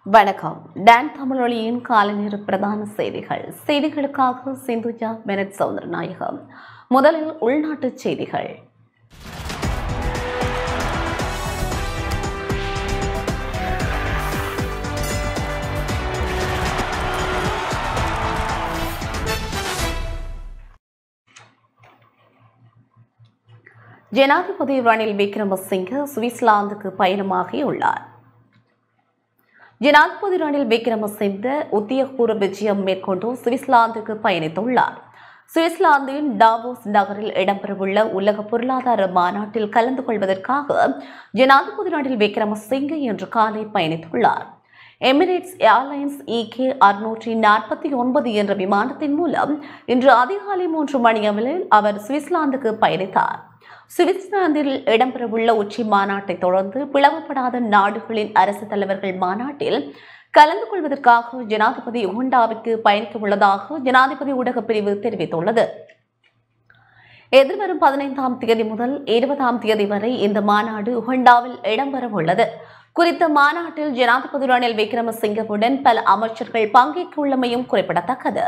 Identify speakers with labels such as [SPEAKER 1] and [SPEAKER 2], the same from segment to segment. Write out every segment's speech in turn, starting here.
[SPEAKER 1] வணக்கம். டான் தமிழொலியின் காலை நேர பிரதான செய்திகளுக்காக சிந்துஜா மெனட் சௌந்தரநாயகம். முதலில் உள்நாட்டு செய்திகள். ஜனாதிபதி ரணில் விக்ரமசிங்கே சுவிட்சர்லாந்துக்கு பயணமாகியுள்ளார். ஜனாதிபதி ரணில் விக்ரமசிங்கே உத்தியோகபூர்வ விஜயம் மேற்கொண்டு சுவிட்சர்லாந்துக்கு பயணித்துள்ளார். சுவிட்சர்லாந்தின் டாவோஸ் நகரில் இடம்பெறவுள்ள உலக பொருளாதார மாநாட்டில் கலந்து கொள்வதற்காக ஜனாதிபதி ரணில் விக்ரமசிங்கே இன்று காலை பயணித்துள்ளார். எமிரேட்ஸ் ஏர்லைன்ஸ் EK 649 என்ற விமானத்தின் மூலம் இன்று அதிகாலை 3 மணியளவில் அவர் சுவிட்சர்லாந்துக்கு பயணித்தார். சுவிட்சர்லாந்தில் இடம்பெறவுள்ள உச்சி மாநாட்டை தொடர்ந்து பிளவுபடாத நாடுகளின் அரசு தலைவர்கள் மாநாட்டில் கலந்து கொள்வதற்காக ஜனாதிபதி உகண்டாவிற்கு பயணிக்க உள்ளதாக ஜனாதிபதி ஊடகப் பிரிவு தெரிவித்துள்ளது. எதிர்வரும் 15ஆம் தேதி முதல் 20ஆம் தேதி வரை இந்த மாநாடு உகண்டாவில் இடம்பெறவுள்ளது. குறித்த மாநாட்டில் ஜனாதிபதி ரணில் விக்ரமசிங்கவுடன் பல அமைச்சர்கள் பங்கேற்க உள்ளமையும் குறிப்பிடத்தக்கது.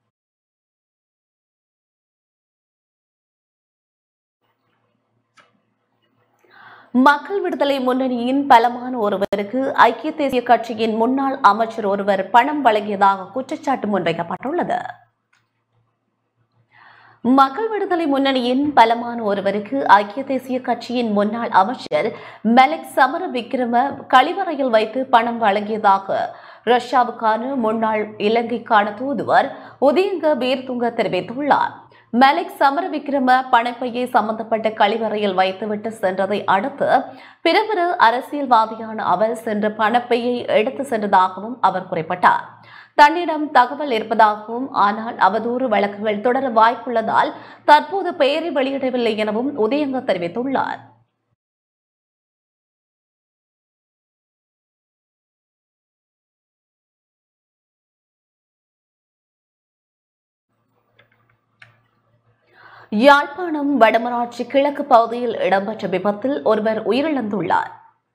[SPEAKER 1] மக்கள் விடுதலை முன்னணியின் பலமான ஒருவருக்கு ஐக்கிய தேசிய கட்சியின் முன்னாள் அமைச்சர் ஒருவர் பணம் வழங்கியதாக குற்றச்சாட்டு முன்வைக்கப்பட்டுள்ளது. மக்கள் விடுதலை முன்னணியின் பலமான ஒருவருக்கு ஐக்கிய தேசிய கட்சியின் முன்னாள் அமைச்சர் மெலக் சமர விக்ரம கழிவறையில் வைத்து பணம் வழங்கியதாக ரஷ்யாவுக்கான முன்னாள் இலங்கைக்கான தூதுவர் உதயங்க வீர்துங்க தெரிவித்துள்ளார். மெலக் சமர விக்ரம பணப்பையை சம்பந்தப்பட்ட கழிவறையில் வைத்துவிட்டு சென்றதை அடுத்து பிறகு அரசியல்வாதியான அவர் சென்ற பணப்பையை எடுத்து சென்றதாகவும் அவர் குறிப்பிட்டார். தன்னிடம் தகவல் இருப்பதாகவும் ஆனால் அவதூறு வழக்குகள் தொடர வாய்ப்புள்ளதால் தற்போது பெயரை வெளியிடவில்லை எனவும் உதயங்க தெரிவித்துள்ளார். யாழ்ப்பாணம் வடமராட்சி கிழக்கு பகுதியில் இடம்பெற்ற விபத்தில் ஒருவர் உயிரிழந்துள்ளார்.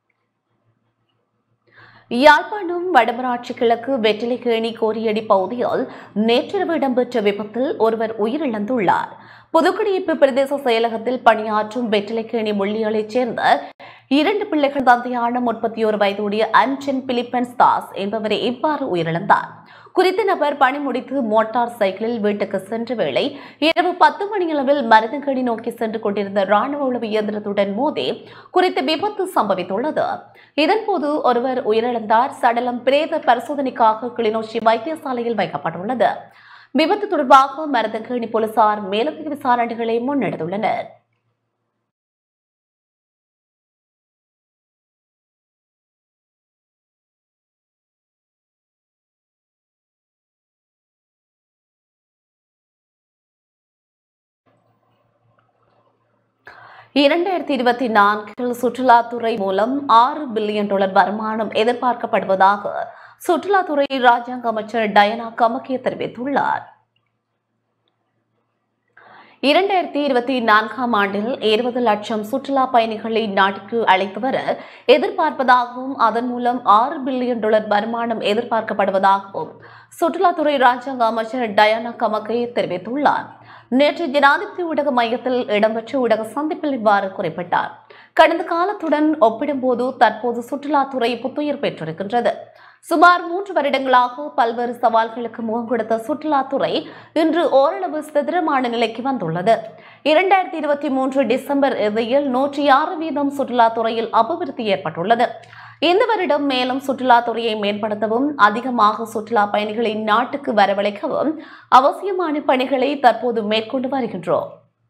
[SPEAKER 1] யாழ்ப்பாணம் வடமராட்சி கிழக்கு வெற்றிலைக்கேணி கோரியடி பகுதியில் நேற்றிரவு இடம்பெற்ற விபத்தில் ஒருவர் உயிரிழந்துள்ளார். புதுக்குடியிருப்பு பிரதேச செயலகத்தில் பணியாற்றும் வெற்றிலைக்கேணி முள்ளியலைச் சேர்ந்த 2 பிள்ளைகள் தந்தையான 31 வயதுடைய அன்சன் பிலிப்பன்ஸ் தாஸ் என்பவரை இவ்வாறு உயிரிழந்தார். குறித்த நபர் பணி முடித்து மோட்டார் சைக்கிளில் வீட்டுக்கு சென்ற வேளை இரவு 10 மணியளவில் மருதங்கேணி நோக்கி சென்று கொண்டிருந்த ராணுவ உளவு இயந்திரத்துடன் மோதி குறித்த விபத்து சம்பவித்துள்ளது. இதன்போது ஒருவர் உயிரிழந்தார். சடலம் பிரேத பரிசோதனைக்காக கிளிநொச்சி வைத்தியசாலையில் வைக்கப்பட்டுள்ளது. விபத்து தொடர்பாக மருதங்கேணி போலீசார் மேலதிக விசாரணைகளை முன்னெடுத்துள்ளனர். $2024 சுற்றுலாத்துறை மூலம் $6 பில்லியன் வருமானம் எதிர்பார்க்கப்படுவதாக சுற்றுலாத்துறை ராஜாங்க அமைச்சர் டயனா கமகே தெரிவித்துள்ளார். 2024ஆம் ஆண்டில் 20 லட்சம் சுற்றுலா பயணிகளை நாட்டிற்கு அழைத்து வர எதிர்பார்ப்பதாகவும் அதன் மூலம் $6 பில்லியன் வருமானம் எதிர்பார்க்கப்படுவதாகவும் சுற்றுலாத்துறை ராஜாங்க அமைச்சர் டயனா கமகே தெரிவித்துள்ளார். நேற்று ஜனாதிபதி ஊடக மையத்தில் இடம்பெற்ற ஊடக சந்திப்பில் இவ்வாறு குறிப்பிட்டார். கடந்த காலத்துடன் ஒப்பிடும்போது தற்போது சுற்றுலாத்துறை புத்துயிர் பெற்றிருக்கின்றது. சுமார் 3 வருடங்களாக பல்வேறு சவால்களுக்கு முகம் கொடுத்த சுற்றுலாத்துறை இன்று ஓரளவு ஸ்திரமான நிலைக்கு வந்துள்ளது. 2023 டிசம்பர் இறுதியில் 106% சுற்றுலாத்துறையில் அபிவிருத்தி ஏற்பட்டுள்ளது. இந்த வருடம் மேலும் சுற்றுலாத்துறையை மேம்படுத்தவும் அதிகமாக சுற்றுலா பயணிகளை நாட்டுக்கு வரவழைக்கவும் அவசியமான பணிகளை தற்போது மேற்கொண்டு வருகின்றோம்.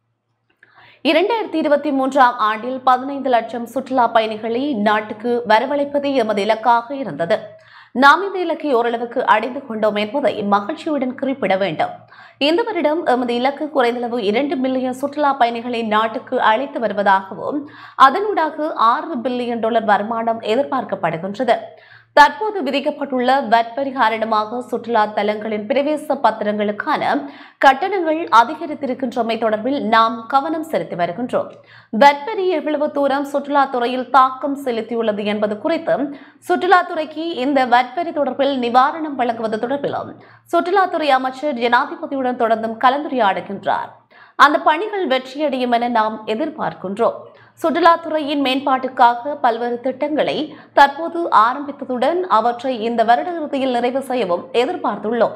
[SPEAKER 1] 2023ஆம் ஆண்டில் 15 லட்சம் சுற்றுலா பயணிகளை நாட்டுக்கு வரவழைப்பது எமது இலக்காக இருந்தது. நாம் இந்த இலக்கை ஓரளவுக்கு அடைந்து கொண்டோம் என்பதை மகிழ்ச்சியுடன் குறிப்பிட வேண்டும். இந்த வருடம் எமது இலக்கு குறைந்தளவு 2 பில்லியன் சுற்றுலா பயணிகளை நாட்டுக்கு அழைத்து வருவதாகவும் அதனூடாக $6 பில்லியன் வருமானம் எதிர்பார்க்கப்படுகின்றது. தற்போது விதிக்கப்பட்டுள்ள வட் வரி காரணமாக சுற்றுலா தலங்களின் பிரவேச பத்திரங்களுக்கான கட்டணங்கள் அதிகரித்திருக்கின்றமை தொடர்பில் நாம் கவனம் செலுத்தி வருகின்றோம். வட் வரி எவ்வளவு தூரம் சுற்றுலாத்துறையில் தாக்கம் செலுத்தியுள்ளது என்பது குறித்து சுற்றுலாத்துறைக்கு இந்த வட் வரி தொடர்பில் நிவாரணம் வழங்குவது தொடர்பிலும் சுற்றுலாத்துறை அமைச்சர் ஜனாதிபதியுடன் தொடர்ந்தும் கலந்துரையாடுகின்றார். அந்த பணிகள் வெற்றியடையும் என நாம் எதிர்பார்க்கின்றோம். சுற்றுலாத்துறையின் மேம்பாட்டுக்காக பல்வேறு திட்டங்களை தற்போது ஆரம்பித்ததுடன் அவற்றை இந்த வருட இறுதியில் நிறைவு செய்யவும் எதிர்பார்த்துள்ளோம்.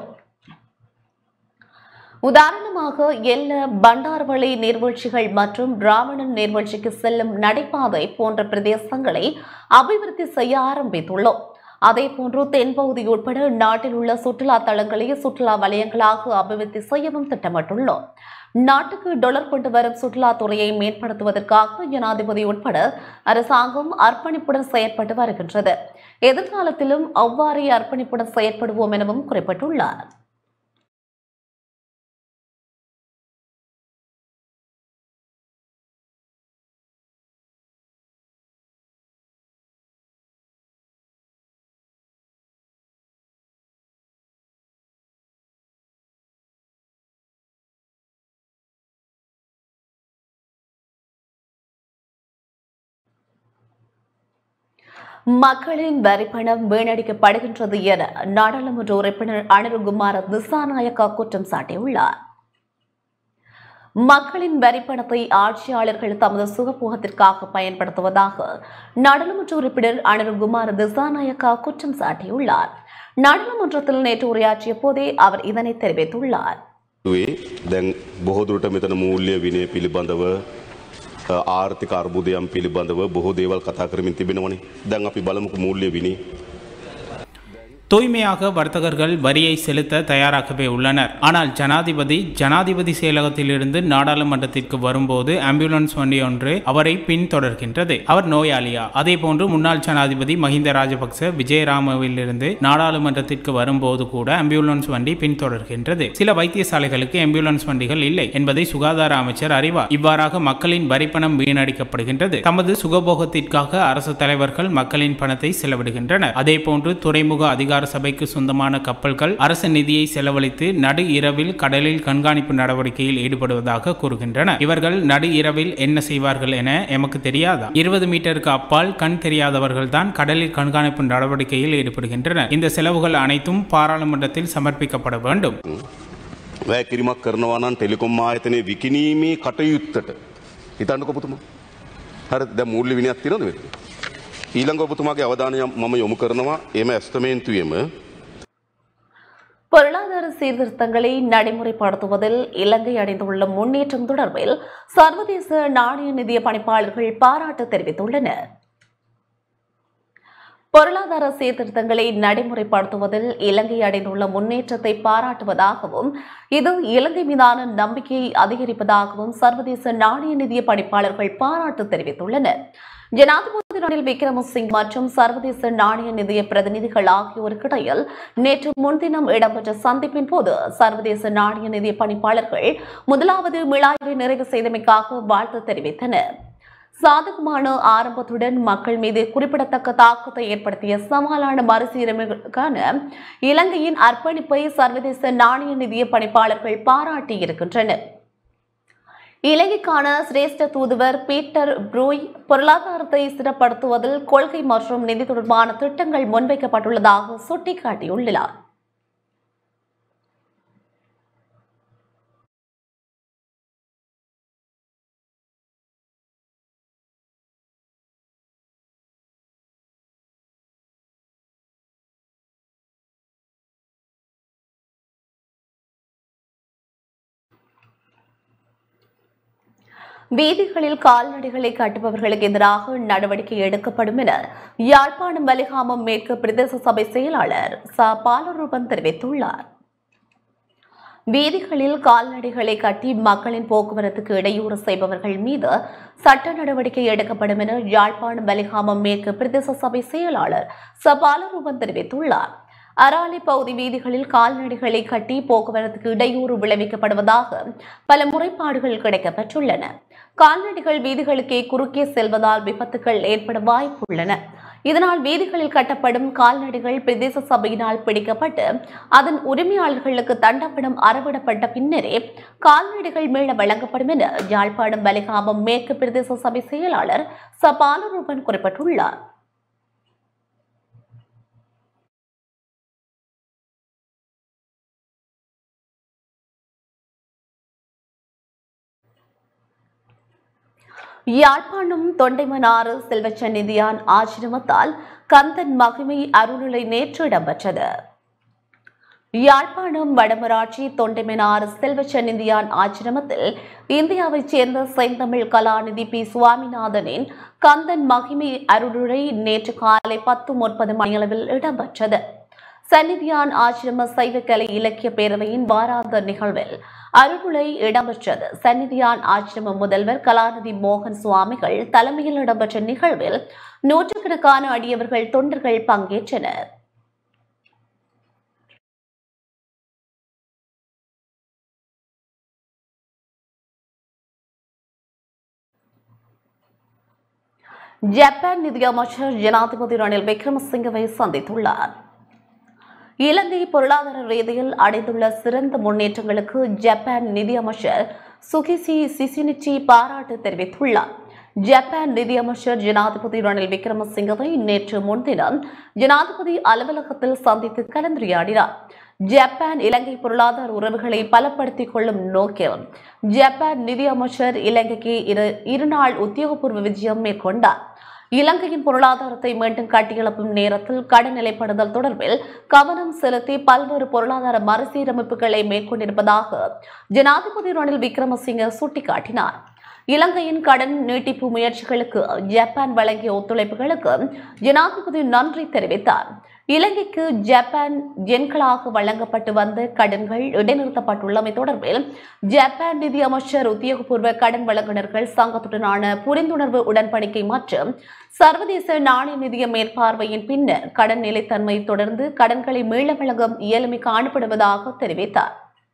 [SPEAKER 1] உதாரணமாக எல்ல, பண்டார்வளை நீர்வீழ்ச்சிகள் மற்றும் பிராமணன் நீர்வீழ்ச்சிக்கு செல்லும் நடைபாதை போன்ற பிரதேசங்களை அபிவிருத்தி செய்ய ஆரம்பித்துள்ளோம். அதேபோன்று தென்பகுதி உட்பட நாட்டில் உள்ள சுற்றுலா தலங்களை சுற்றுலா வலயங்களாக அபிவிருத்தி செய்யவும் திட்டமிட்டுள்ளோம். நாட்டுக்கு டாலர் கொண்டு வரும் சுற்றுலாத்துறையை மேம்படுத்துவதற்காக ஜனாதிபதி உட்பட அரசாங்கம் அர்ப்பணிப்புடன் செயற்பட்டு வருகின்றது. எதிர்காலத்திலும் அவ்வாறே அர்ப்பணிப்புடன் செயற்படுவோம் எனவும் குறிப்பிட்டுள்ளார். மக்களின் வரிப்பணம் வீணடிக்கப்படுகின்றது என நாடாளுமன்ற உறுப்பினர் அனுருகுமார திசாநாயக்கா குற்றம் சாட்டியுள்ளார். மக்களின் வரிப்பணத்தை ஆட்சியாளர்கள் தமது சுகபோகத்திற்காக பயன்படுத்துவதாக நாடாளுமன்ற உறுப்பினர் அனுருகுமார திசாநாயக்கா குற்றம் சாட்டியுள்ளார். நாடாளுமன்றத்தில் நேற்று உரையாற்றிய போதே அவர் இதனை தெரிவித்துள்ளார்.
[SPEAKER 2] ආර්ථික අර්බුදයන් පිළිබඳව බොහෝ දේවල් කතා කරමින් තිබෙනවනේ. දැන් අපි බලමුකෝ මූල්‍ය විනය.
[SPEAKER 3] தூய்மையாக வர்த்தகர்கள் வரியை செலுத்த தயாராகவே உள்ளனர். ஆனால் ஜனாதிபதி செயலகத்திலிருந்து நாடாளுமன்றத்திற்கு வரும்போது ஆம்புலன்ஸ் வண்டி ஒன்று அவரை பின்தொடர்கின்றது. அவர் நோயாளியா? அதே போன்று முன்னாள் ஜனாதிபதி மஹிந்த ராஜபக்ச விஜயராமவிலிருந்து நாடாளுமன்றத்திற்கு வரும்போது கூட ஆம்புலன்ஸ் வண்டி பின்தொடர்கின்றது. சில வைத்தியசாலைகளுக்கு ஆம்புலன்ஸ் வண்டிகள் இல்லை என்பதை சுகாதார அமைச்சர் அறிவார். இவ்வாறாக மக்களின் வரிப்பணம் வீணடிக்கப்படுகின்றது. தமது சுகபோகத்திற்காக அரசு தலைவர்கள் மக்களின் பணத்தை செலவிடுகின்றனர். அதே போன்று துறைமுக அதிகார சபைக்கு சொந்தமான கப்பல்கள் அரசு நிதியை செலவழித்து நடு இரவில் கடலில் கண்காணிப்பு நடவடிக்கையில் ஈடுபடுவதாக கூறுகின்றன. இவர்கள் நடு இரவில் என்ன செய்வார்கள் என எமக்கு தெரியாதா? 20 மீட்டருக்கு அப்பால் கண் தெரியாதவர்கள் தான் கடலில் கண்காணிப்பு நடவடிக்கையில் ஈடுபடுகின்றனர். இந்த செலவுகள் அனைத்தும் பாராளுமன்றத்தில் சமர்ப்பிக்கப்பட வேண்டும்.
[SPEAKER 2] වැයකිරීමක් කරනවා නම් ටෙලිකොම් ආයතනයේ විකිණීමේ කටයුත්තට හිතන්නකො පුතුමා. හරිද? දැන් මූල්‍ය විනයක් තියෙනවද මේක? ඊළඟ ඔබතුමාගේ අවධානය මම යොමු කරනවා එම ඇස්තමේන්තුවේම
[SPEAKER 1] பொருளாதார சீர்திருத்தங்களை நடைமுறைப்படுத்துவதில் இலங்கை அடைந்துள்ள முன்னேற்றம் தொடர்பில் சர்வதேச நாணய நிதிய பணிப்பாளர்கள் பாராட்டு தெரிவித்துள்ளனர். பொருளாதார சீர்திருத்தங்களை நடைமுறைப்படுத்துவதில் இலங்கை அடைந்துள்ள முன்னேற்றத்தை பாராட்டுவதாகவும் இது இலங்கை மீதான நம்பிக்கையை அதிகரிப்பதாகவும் சர்வதேச நாணய நிதிய பணிப்பாளர்கள் பாராட்டு தெரிவித்துள்ளனர். ஜனாதிபதி ரணில் விக்ரமசிங்க மற்றும் சர்வதேச நாணய நிதிய பிரதிநிதிகள் ஆகியோருக்கிடையில் நேற்று முன்தினம் இடம்பெற்ற சந்திப்பின் போது சர்வதேச நாணய நிதிய பணிப்பாளர்கள் முதலாவது மீளாய்வை நிறைவு செய்தமைக்காக வாழ்த்து தெரிவித்தனர். சாதகமான ஆரம்பத்துடன் மக்கள் மீது குறிப்பிடத்தக்க தாக்கத்தை ஏற்படுத்திய சவாலான மறுசீரமைப்புக்கான இலங்கையின் அர்ப்பணிப்பை சர்வதேச நாணய நிதிய பணிப்பாளர்கள் பாராட்டியிருக்கின்றனர். இலங்கைக்கான சிரேஷ்ட தூதுவர் பீட்டர் ப்ரூய் பொருளாதாரத்தை ஸ்திரப்படுத்துவதில் கொள்கை மற்றும் நிதி தொடர்பான திட்டங்கள் முன்வைக்கப்பட்டுள்ளதாக சுட்டிக்காட்டியுள்ளார். வீதிகளில் கால்நடைகளை கட்டுபவர்களுக்கு எதிராக நடவடிக்கை எடுக்கப்படும் என யாழ்ப்பாணம் வலிகாமம் மேற்கு பிரதேச சபை செயலாளர் ச பாலரூபன் தெரிவித்துள்ளார். வீதிகளில் கால்நடைகளை கட்டி மக்களின் போக்குவரத்துக்கு இடையூறு செய்பவர்கள் மீது சட்ட நடவடிக்கை எடுக்கப்படும் என யாழ்ப்பாணம் வலிகாமம் மேற்கு பிரதேச சபை செயலாளர் ச பாலரூபன் தெரிவித்துள்ளார். அராலி பகுதி வீதிகளில் கால்நடைகளை கட்டி போக்குவரத்துக்கு இடையூறு விளைவிக்கப்படுவதாக பல முறைப்பாடுகள் கிடைக்கப்பெற்றுள்ளன. கால்நடைகள் வீதிகளுக்கே குறுக்கே செல்வதால் விபத்துகள் ஏற்பட வாய்ப்புள்ளன. இதனால் வீதிகளில் கட்டப்படும் கால்நடைகள் பிரதேச சபையினால் பிடிக்கப்பட்டு அதன் உரிமையாளர்களுக்கு தண்டப்பணம் அறவிடப்பட்ட பின்னரே கால்நடைகள் மீள வழங்கப்படும் என யாழ்ப்பாணம் வலிகாமம் மேற்கு பிரதேச சபை செயலாளர் பாலரூபன் குறிப்பிட்டுள்ளார். யாழ்ப்பாணம் தொண்டைமனாறு செல்வச்சந்நிதியான் ஆசிரமத்தால் கந்தன் மகிமை அருள்நிலை நேற்று இடம்பெற்றது. யாழ்ப்பாணம் வடமராட்சி தொண்டைமனாறு செல்வச்சந்நிதியான் ஆசிரமத்தில் இந்தியாவைச் சேர்ந்த செந்தமிழ் கலாநிதி பி. சுவாமிநாதனின் கந்தன் மகிமை அருளுரை நேற்று காலை 10:30 மணியளவில் இடம்பெற்றது. சந்நிதியான் ஆசிரம சைவக்கலை இலக்கிய பேரவையின் வாராந்த நிகழ்வில் அருளுரை இடம்பெற்றது. சந்நிதியான் ஆசிரம முதல்வர் கலாநிதி மோகன் சுவாமிகள் தலைமையில் இடம்பெற்ற நிகழ்வில் நூற்றுக்கணக்கான அடியவர்கள் தொண்டர்கள் பங்கேற்றனர். ஜப்பான் நிதியமைச்சர் ஜனாதிபதி ரணில் விக்ரமசிங்கவை சந்தித்துள்ளார். இலங்கை பொருளாதார ரீதியில் அடைந்துள்ள சிறந்த முன்னேற்றங்களுக்கு ஜப்பான் நிதியமைச்சர் சுகிசி சிசினிச்சி பாராட்டு தெரிவித்துள்ளார். ஜப்பான் நிதியமைச்சர் ஜனாதிபதி ரணில் விக்ரமசிங்கவை நேற்று முன்தினம் ஜனாதிபதி அலுவலகத்தில் சந்தித்து கலந்துரையாடினார். ஜப்பான் இலங்கை பொருளாதார உறவுகளை பலப்படுத்திக் கொள்ளும் நோக்கில் ஜப்பான் நிதியமைச்சர் இலங்கைக்கு இருநாள் உத்தியோகபூர்வ விஜயம் மேற்கொண்டார். இலங்கையின் பொருளாதாரத்தை மீண்டும் கட்டியெழுப்பும் நேரத்தில் கடன் நிலைப்படுதல் தொடர்பில் கவனம் செலுத்தி பல்வேறு பொருளாதார மறுசீரமைப்புகளை மேற்கொண்டிருப்பதாக ஜனாதிபதி ரணில் விக்ரமசிங்க சுட்டிக்காட்டினார். இலங்கையின் கடன் நீட்டிப்பு முயற்சிகளுக்கு ஜப்பான் வழங்கிய ஒத்துழைப்புகளுக்கு ஜனாதிபதி நன்றி தெரிவித்தார். இலங்கைக்கு ஜப்பான் எண்களாக வழங்கப்பட்டு வந்த கடன்கள் இடைநிறுத்தப்பட்டுள்ளமை தொடர்பில் ஜப்பான் நிதி அமைச்சர் உத்தியோகபூர்வ கடன் வழங்குநர்கள் சங்கத்துடனான புரிந்துணர்வு உடன்படிக்கை மற்றும் சர்வதேச நாணய நிதிய மேற்பார்வையின் பின்னர் கடன் நிலைத்தன்மை தொடர்ந்து கடன்களை மீள வழங்கும் இயலுமை காணப்படுவதாக தெரிவித்தார்.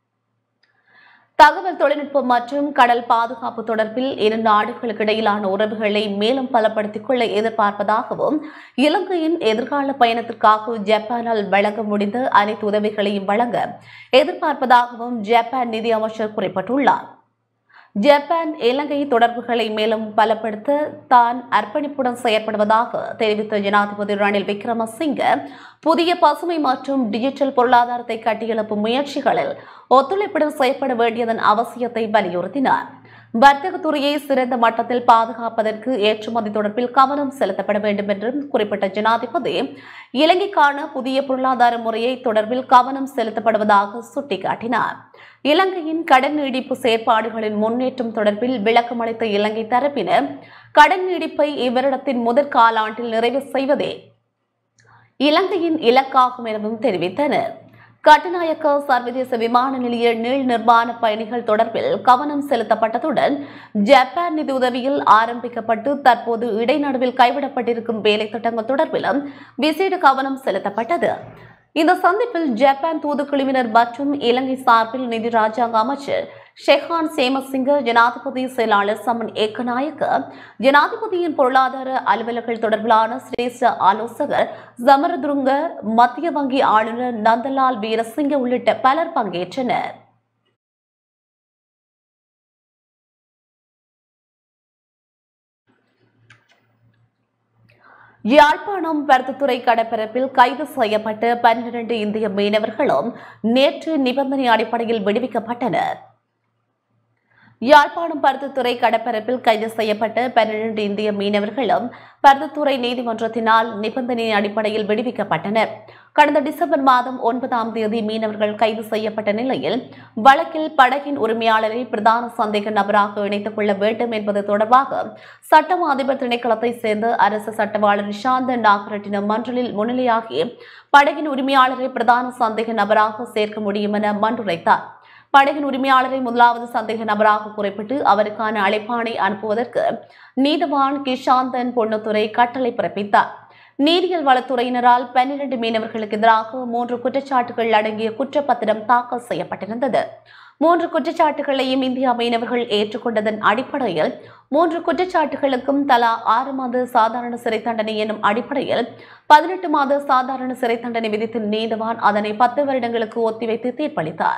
[SPEAKER 1] தகவல் தொழில்நுட்பம் மற்றும் கடல் பாதுகாப்பு தொடர்பில் இரு நாடுகளுக்கு இடையிலான உறவுகளை மேலும் பலப்படுத்திக் கொள்ள எதிர்பார்ப்பதாகவும் இலங்கையின் எதிர்கால பயணத்திற்காக ஜப்பானால் வழங்க முடிந்த அனைத்து உதவிகளையும் வழங்க எதிர்பார்ப்பதாகவும் ஜப்பான் நிதி அமைச்சர் குறிப்பிட்டுள்ளார். ஜப்பான் இலங்கை தொடர்புகளை மேலும் பலப்படுத்த தான் அர்ப்பணிப்புடன் செயற்படுவதாக தெரிவித்த ஜனாதிபதி ரணில் விக்ரமசிங்க புதிய பசுமை மற்றும் டிஜிட்டல் பொருளாதாரத்தை கட்டியெழுப்பும் முயற்சிகளில் ஒத்துழைப்புடன் செயற்பட வேண்டியதன் அவசியத்தை வலியுறுத்தினார். வர்த்தக துறையை சிறந்த மட்டத்தில் பாதுகாப்பதற்கு ஏற்றுமதி தொடர்பில் கவனம் செலுத்தப்பட வேண்டும் என்றும் குறிப்பிட்ட ஜனாதிபதி இலங்கைக்கான புதிய பொருளாதார முறையை தொடர்பில் கவனம் செலுத்தப்படுவதாக சுட்டிக்காட்டினார். இலங்கையின் கடன் நீடிப்பு செயற்பாடுகளின் முன்னேற்றம் தொடர்பில் விளக்கம் அளித்த இலங்கை தரப்பினர் கடன் நீடிப்பை இவ்வருடத்தின் முதற் காலாண்டில் நிறைவு செய்வதே இலங்கையின் இலக்காகும் எனவும் தெரிவித்தனர். கட்டுநாயக்க சர்வதேச விமான நிலைய நீள் நிர்மாண பணிகள் தொடர்பில் கவனம் செலுத்தப்பட்டதுடன் ஜப்பான் நிதி உதவியில் ஆரம்பிக்கப்பட்டு தற்போது இடைநடுவில் கைவிடப்பட்டிருக்கும் வேலை திட்டங்கள் தொடர்பிலும் விசேட கவனம் செலுத்தப்பட்டது. இந்த சந்திப்பில் ஜப்பான் தூதுக்குழுவினர் மற்றும் இலங்கை சார்பில் நிதி ராஜாங்க அமைச்சர் ஷெஹான் சேமசிங்க, ஜனாதிபதி செயலாளர் சமன் ஏக்கநாயக்க, ஜனாதிபதியின் பொருளாதார அலுவலர்கள் தொடர்பிலான சிரேஷ்ட ஆலோசகர் சமரதுருங்க, மத்திய வங்கி ஆளுநர் நந்தலால் வீரசிங்க உள்ளிட்ட பலர் பங்கேற்றனர். யாழ்ப்பாணம் பருத்தித்துறை கடற்பரப்பில் கைது செய்யப்பட்ட 12 இந்திய மீனவர்களும் நேற்று நிபந்தனை அடிப்படையில் விடுவிக்கப்பட்டனர். யாழ்ப்பாணம் பருத்தித்துறை கடற்பரப்பில் கைது செய்யப்பட்ட 12 இந்திய மீனவர்களும் பருத்தித்துறை நீதிமன்றத்தினால் நிபந்தனை அடிப்படையில் விடுவிக்கப்பட்டனர். கடந்த டிசம்பர் மாதம் 9ஆம் தேதி மீனவர்கள் கைது செய்யப்பட்ட நிலையில் வழக்கில் படகின் உரிமையாளரை பிரதான சந்தேக நபராக இணைத்துக் கொள்ள வேண்டும் என்பது தொடர்பாக சட்டம் அதிபர் திணைக்களத்தை சேர்ந்த அரசு சட்டவாளர் நிஷாந்த நாகரட்டினம் மன்றலில் முன்னிலையாகி படகின் உரிமையாளரை பிரதான சந்தேக நபராக சேர்க்க முடியும் என மன்றுரைத்தார். படகின் உரிமையாளரை முதலாவது சந்தேக நபராக குறிப்பிட்டு அவருக்கான அழைப்பாணை அனுப்புவதற்கு நீதவான் கிஷாந்தன் பொன்னுத்துறை கட்டளை பிறப்பித்தார். நீரியல் வளத்துறையினரால் 12 மீனவர்களுக்கு எதிராக 3 குற்றச்சாட்டுகள் அடங்கிய குற்றப்பத்திரம் தாக்கல் செய்யப்பட்டிருந்தது. 3 குற்றச்சாட்டுகளையும் இந்தியா மீனவர்கள் ஏற்றுக்கொண்டதன் அடிப்படையில் 3 குற்றச்சாட்டுகளுக்கும் தலா 6 மாத சாதாரண சிறை தண்டனை எனும் அடிப்படையில் 18 மாத சாதாரண சிறை தண்டனை விதித்த நீதவான் அதனை 10 வருடங்களுக்கு ஒத்திவைத்து தீர்ப்பளித்தார்.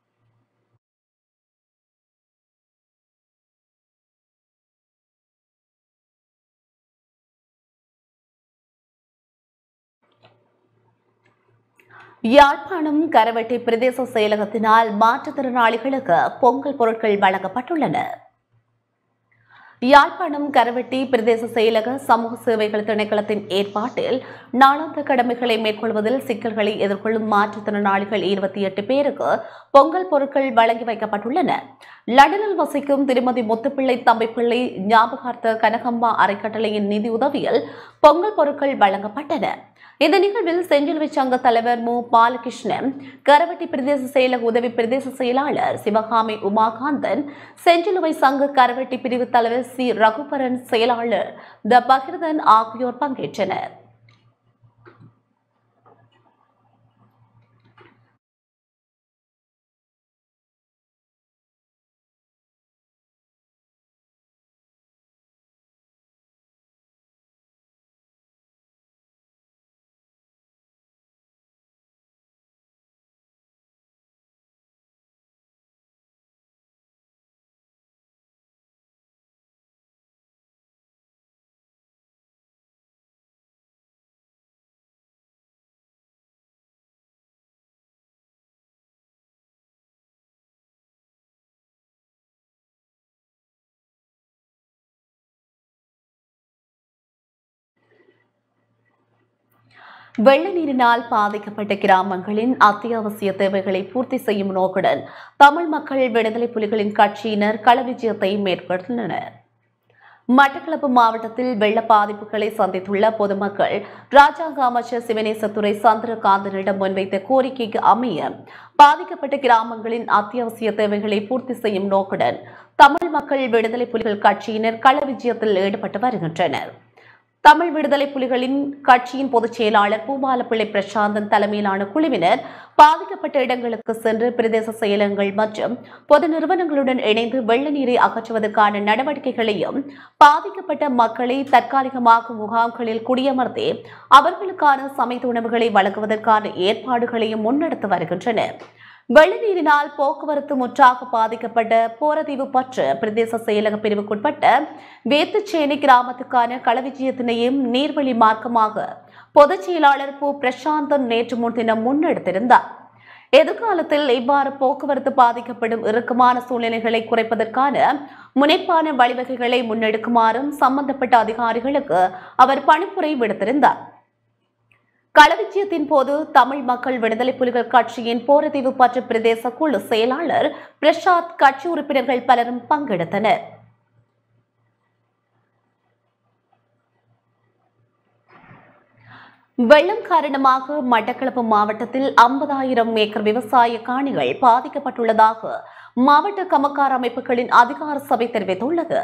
[SPEAKER 1] யாழ்ப்பாணம் கரவெட்டி பிரதேச செயலகத்தினால் மாற்றுத்திறனாளிகளுக்கு பொங்கல் பொருட்கள் வழங்கப்பட்டுள்ளன. யாழ்ப்பாணம் கரவெட்டி பிரதேச செயலக சமூக சேவைகள் திணைக்களத்தின் ஏற்பாட்டில் நாளாந்த கடமைகளை மேற்கொள்வதில் சிக்கல்களை எதிர்கொள்ளும் மாற்றுத்திறனாளிகள் 28 பேருக்கு பொங்கல் பொருட்கள் வழங்கி வைக்கப்பட்டுள்ளன. லண்டனில் வசிக்கும் திருமதி முத்துப்பிள்ளை தம்பிப்பிள்ளை ஞாபகார்த்த கனகம்மா அறக்கட்டளையின் நிதியுதவியில் பொங்கல் பொருட்கள் வழங்கப்பட்டன. இந்த நிகழ்வில் செஞ்சிலுவை சங்க தலைவர் மு பாலகிருஷ்ணன், கரவெட்டி பிரதேச செயலக உதவி பிரதேச செயலாளர் சிவகாமி உமாகாந்தன், செஞ்சிலுவை சங்க கரவெட்டி பிரிவு தலைவர் சி ரகுபரன், செயலாளர் த பகிர்தன் ஆகியோர் பங்கேற்றனர். வெள்ள நீரினால் பாதிக்கப்பட்ட கிராமங்களின் அத்தியாவசிய தேவைகளை பூர்த்தி செய்யும் நோக்குடன் தமிழ் மக்கள் விடுதலை புலிகளின் கட்சியினர் களவிஜயத்தை மேற்கொண்டனர். மட்டக்களப்பு மாவட்டத்தில் வெள்ள பாதிப்புகளை சந்தித்துள்ள பொதுமக்கள் ராஜாங்க அமைச்சர் சிவனேசத்துறை சந்திரகாந்தனிடம் முன்வைத்த கோரிக்கைக்கு அமைய பாதிக்கப்பட்ட கிராமங்களின் அத்தியாவசிய தேவைகளை பூர்த்தி செய்யும் நோக்குடன் தமிழ் மக்கள் விடுதலை புலிகள் கட்சியினர் களவிஜயத்தில் ஈடுபட்டு வருகின்றனர். தமிழ் விடுதலை புலிகளின் கட்சியின் பொதுச் செயலாளர் பூபாலப்பிள்ளை பிரசாந்தன் தலைமையிலான குழுவினர் பாதிக்கப்பட்ட இடங்களுக்கு சென்று பிரதேச செயலகங்கள் மற்றும் பொது நிறுவனங்களுடன் இணைந்து வெள்ள நீரை அகற்றுவதற்கான நடவடிக்கைகளையும் பாதிக்கப்பட்ட மக்களை தற்காலிகமாக முகாம்களில் குடியமர்த்தி அவர்களுக்கான சமைத்த உணவுகளை வழங்குவதற்கான ஏற்பாடுகளையும் முன்னெடுத்து வருகின்றனர். வெள்ள நீரினால் போக்குவரத்து முற்றாக பாதிக்கப்பட்ட போரதீவு பற்று பிரதேச செயலக பிரிவுக்குட்பட்ட வேத்துச்சேனை கிராமத்துக்கான களவிஜயத்தினையும் நீர்வழி மார்க்கமாக பொதுச் செயலாளர் பூ பிரசாந்தன் நேற்று முன்தினம் முன்னெடுத்திருந்தார். எதிர்காலத்தில் இவ்வாறு போக்குவரத்து பாதிக்கப்படும் இறுக்கமான சூழ்நிலைகளை குறைப்பதற்கான முனைப்பான வழிவகைகளை முன்னெடுக்குமாறும் சம்பந்தப்பட்ட அதிகாரிகளுக்கு அவர் பணிப்புரை விடுத்திருந்தார். களவிஜயத்தின் போது தமிழ் மக்கள் விடுதலை புலிகள் கட்சியின் போரதீவு பற்று பிரதேச குழு செயலாளர் பிரசாத், கட்சி உறுப்பினர்கள் பலரும் பங்கெடுத்தனர். வெள்ளம் காரணமாக மட்டக்களப்பு மாவட்டத்தில் 50,000 ஏக்கர் விவசாய காணிகள் பாதிக்கப்பட்டுள்ளதாக மாவட்ட கமக்கார் அமைப்புகளின் அதிகார சபை தெரிவித்துள்ளது.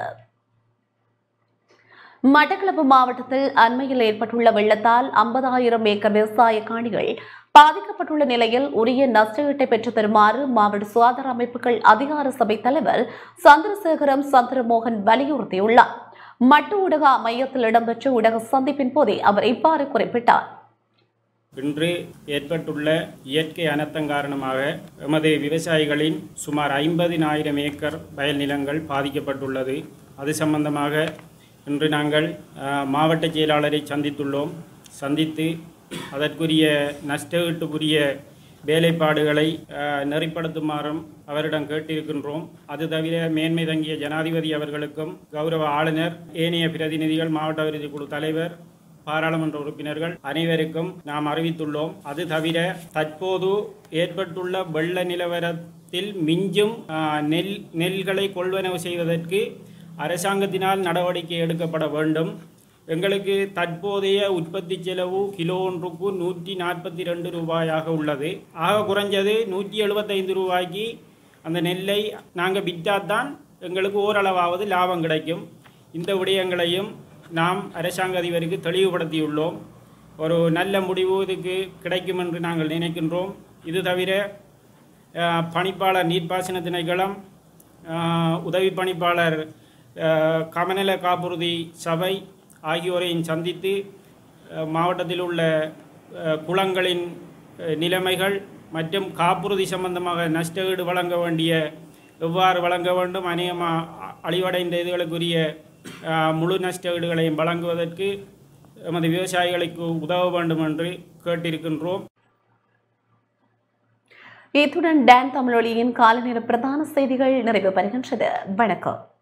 [SPEAKER 1] மட்டக்களப்பு மாவட்டத்தில் அண்மையில் ஏற்பட்டுள்ள வெள்ளத்தால் 50,000 ஏக்கர் விவசாய காணிகள் பாதிக்கப்பட்டுள்ள நிலையில் உரிய நஷ்டஈட்டை பெற்றுத் தருமாறு மாவட்ட சுகாதார அமைப்புகள் அதிகார சபை தலைவர் சந்திரசேகரம் சந்திரமோகன் வலியுறுத்தியுள்ளார். மட்டு ஊடக மையத்தில் இடம்பெற்ற ஊடக சந்திப்பின் போதே அவர் இவ்வாறு குறிப்பிட்டார்.
[SPEAKER 4] இன்று ஏற்பட்டுள்ள இயற்கை அனர்த்தம் காரணமாக எமது விவசாயிகளின் சுமார் 50,000 ஏக்கர் வயல் நிலங்கள் பாதிக்கப்பட்டுள்ளது. அது சம்பந்தமாக இன்று நாங்கள் மாவட்ட செயலாளரை சந்தித்து அதற்குரிய நஷ்டஈட்டுக்குரிய வேலைப்பாடுகளை நெறிப்படுத்துமாறும் அவரிடம் கேட்டிருக்கின்றோம். அது தவிர மேன்மை தங்கிய ஜனாதிபதி அவர்களுக்கும் கௌரவ ஆளுநர், ஏனைய பிரதிநிதிகள், மாவட்ட அபிவிருத்தி குழு தலைவர், பாராளுமன்ற உறுப்பினர்கள் அனைவருக்கும் நாம் அறிவித்துள்ளோம். அது தவிர தற்போது ஏற்பட்டுள்ள வெள்ள நிலவரத்தில் மிஞ்சும் நெல்களை கொள்வனவு செய்வதற்கு அரசாங்கத்தினால் நடவடிக்கை எடுக்கப்பட வேண்டும். எங்களுக்கு தற்போதைய உற்பத்தி செலவு கிலோ ஒன்றுக்கு 142 ரூபாயாக உள்ளது. ஆக குறைஞ்சது 175 ரூபாய்க்கு அந்த நெல்லை நாங்கள் விற்றால்தான் எங்களுக்கு ஓரளவாவது லாபம் கிடைக்கும். இந்த விடயங்களையும் நாம் அரசாங்க அதிபருக்கு தெளிவுபடுத்தியுள்ளோம். ஒரு நல்ல முடிவு இதுக்கு கிடைக்கும் என்று நாங்கள் நினைக்கின்றோம். இது தவிர பணிப்பாளர் நீர்ப்பாசன திணைக்களம், உதவி பணிப்பாளர் கமநல காப்புறுதி சபை ஆகியோரையும் சந்தித்து மாவட்டத்தில் உள்ள குளங்களின் நிலைமைகள் மற்றும் காப்புறுதி சம்பந்தமாக நஷ்டஈடு வழங்க வேண்டிய எவ்வாறு வழங்க வேண்டும், அநேகமாக அழிவடைந்த இதுகளுக்குரிய முழு நஷ்டஈடுகளையும் வழங்குவதற்கு எமது விவசாயிகளுக்கு உதவ வேண்டும் என்று கேட்டிருக்கின்றோம்.
[SPEAKER 1] இத்துடன் டான் தமிழொலியின் காலை நேர பிரதான செய்திகள் நிறைவு பெறுகின்றது. வணக்கம்.